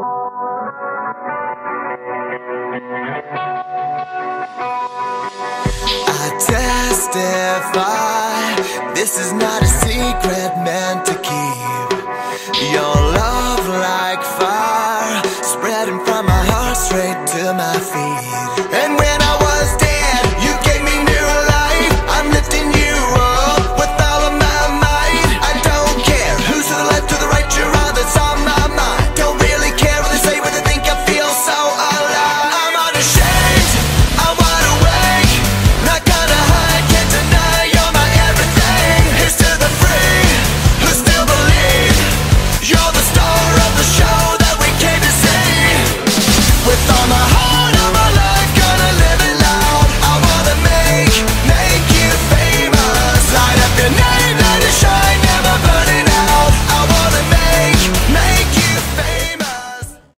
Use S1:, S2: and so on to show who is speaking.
S1: I testify, this is not a secret meant to keep. You're